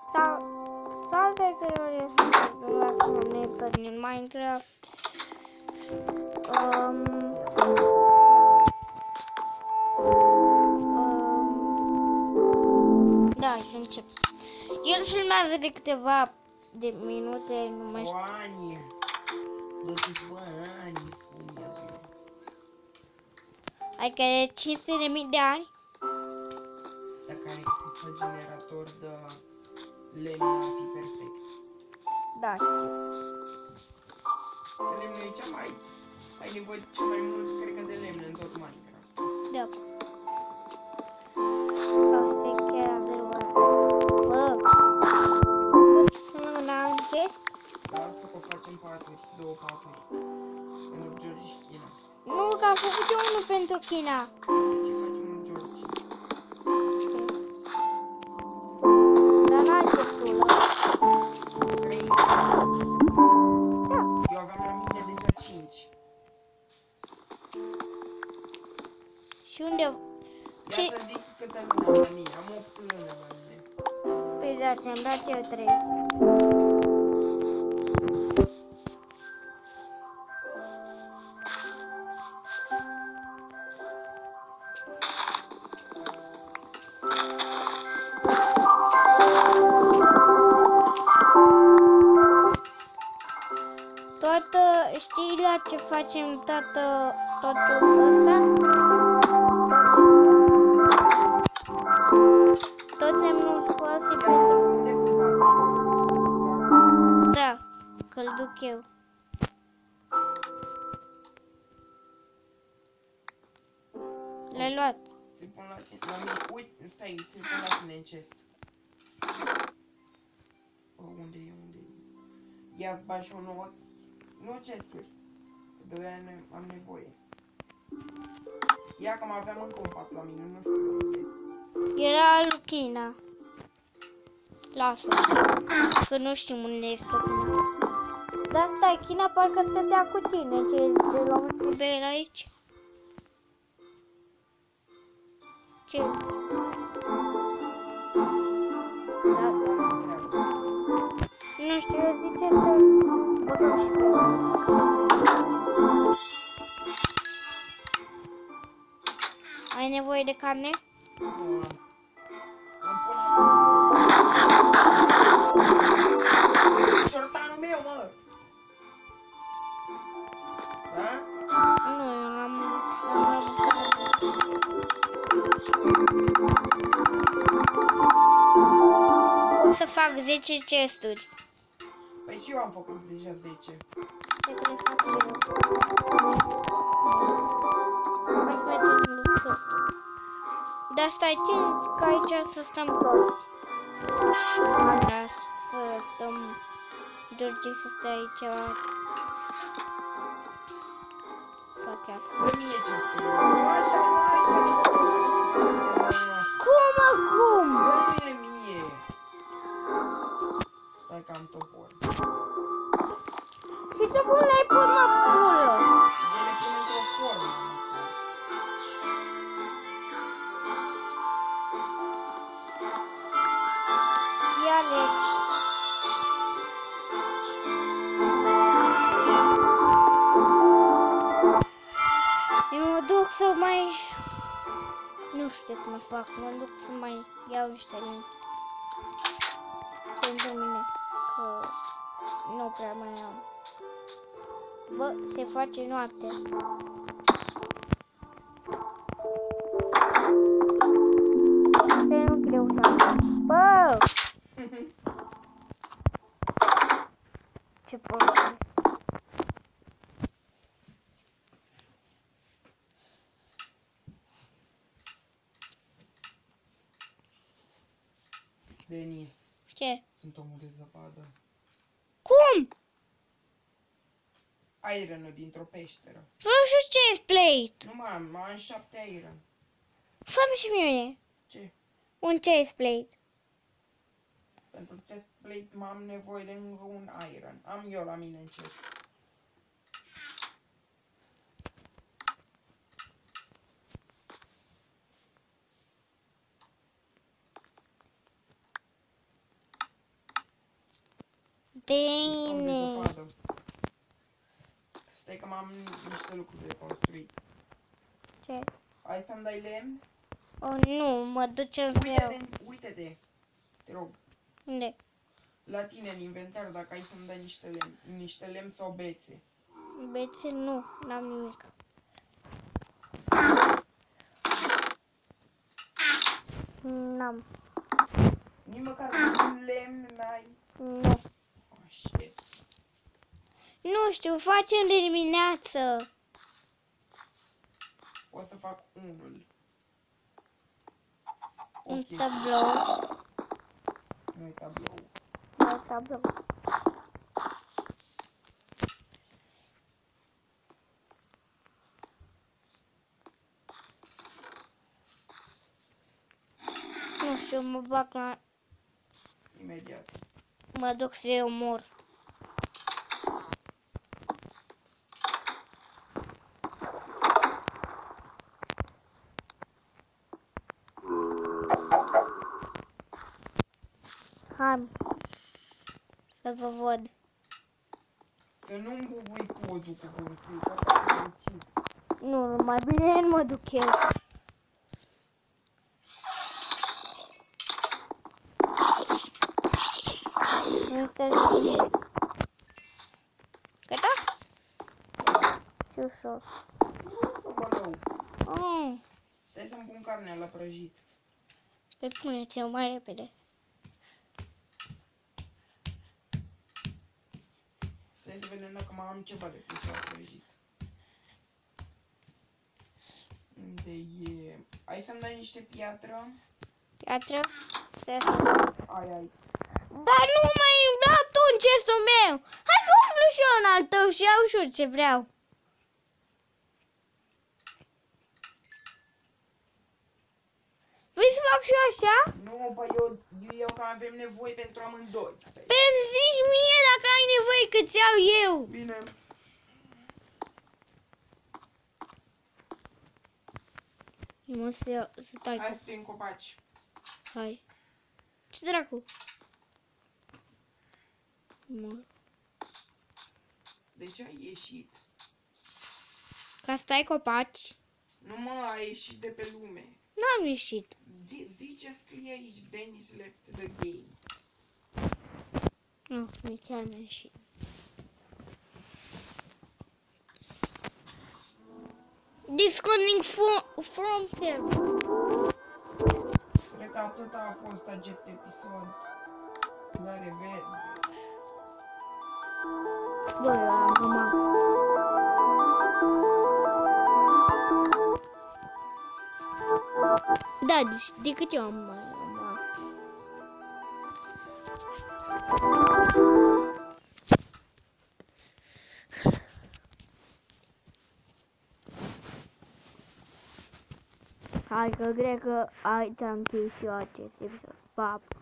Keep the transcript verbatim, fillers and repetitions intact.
Salve creorie sunt la conector din Minecraft. Um, um, da, să încep. El filmează de câteva de minute, nu mai știu. Ani. douăzeci ani filmează. Adică de cinci sute de mii de ani. Dacă ar exista generator de lemn, ar fi perfect. Da, știu. Lemnul e cea mai... ai nevoie cel mai mult, cred că, de lemn în tot Minecraft. Da. Asta e chiar adevărat. Bă, poți să mă chest? Lasă că facem paturi, două paturi. Pentru George și China. Nu, că am făcut eu unul pentru China. Ce faci unul George? Dar n-am chestul ăla. trei. Da. Eu aveam la mine deja cinci. Și unde... Ce? Ia să zic câte luni am la mine. Am opt luni la mine. Păi da, ți-am dat eu trei. Toată, știi la ce facem toată, totul ăsta? Tot lemnul scoase pentru... Da, că-l duc eu. L-ai luat. Ți-l pun la tine. La mine. Uite, stai, ți-l pun la tine în chest. O, unde e, unde e? Ia-ți bagi și un ochi. Nu chesturi. De aia am nevoie. Ia că mai aveam încă un pat la mine, nu știu unde e. Era lui China. Lasă. Că nu știm unde este China. Dar stai, China parcă stătea cu tine. Ce, ce luăm scubele aici? Ce? Da. Nu știu, eu zice să băgăm și pe ăla. Ai nevoie de carne? Nu am. Îmi pun acum. Șortanul meu, mă! Da? Nu, eu am... Cum să fac zece chesturi? Păi și eu am făcut deja zece. Cred că le fac eu. Hai să mergem în sus. Dar stai, ce zici că aici să stăm toți? Așa, să stăm... George să stea aici. Fac asta. Dă mie chesturi. Așa, așa. Cum acum? Dă mie mie. Stai că am topor. Și tu cum le-ai pus mă pulă? Eu le pun într-o formă. Ia le. Eu mă duc să mai... Nu știu ce să mai fac, mă duc să mai iau niște lemn. Pentru mine, că nu prea mai am. Bă, se face noaptea. Asta e nu greu să... Bă! Ce porcă. Denis, Ce? sunt omul de zăpadă. Cum? Iron dintr-o peșteră. Nu știu ce e plate. Nu mă am, am șapte iron. Fă-mi și mie. Ce? Un chest plate. Pentru chest plate am nevoie de încă un iron. Am eu la mine în chest. Bine. Stai că m-am niște lucruri de construit. Ce? Hai să-mi dai lemn? Oh, nu, mă ducem să iau. Uite-te, uite-te, te rog. Unde? La tine în inventar, dacă ai să-mi dai niște lemn, niște lemn sau bețe. Bețe, nu, n-am nimic. N-am. Nici măcar un lemn n-ai. Nu. Oh, shit. Nu știu, facem de dimineață. O să fac unul. Un Ok. tablou. Nu-i tablou. Un tablou. Nu știu, mă bag la... Imediat. Mă duc să-i omor. Hai. Să vă văd. Să nu-mi bubui codul cu construit, asta e ucis. Nu, mai bine nu mă duc eu. Gata? Ce ușor. Aoleu. Oh, Stai să-mi pun carnea la prăjit. pe puneți-o mai repede. Stai să vedem dacă mai am ceva de pus la prăjit. Unde e? Ai să-mi dai niște piatră? Piatră? Ai, ai. Dar nu mai îmi dau tu în chestul meu. Hai că umplu și eu în al tău și iau și eu ce vreau. Vrei să fac și eu așa? Nu, bă, eu, eu, eu că avem nevoie pentru amândoi. Păi îmi zici mie dacă ai nevoie că-ți iau eu. Bine. Mă să iau, să tai Hai cu... să te încopaci. Hai. Ce dracu? Mă. De ce ai ieșit? Ca să tai copaci. Nu mă, ai ieșit de pe lume. N-am ieșit. Zi, zi ce scrie aici, Dennis left the game. Nu, nu chiar n-am ieșit. Disconnecting from, from server. Cred că atât a fost acest episod. La revedere. Bă, am rămas. Da, deci de câte eu am mai rămas? Hai că cred că aici am încheiat și eu acest episod. Pa!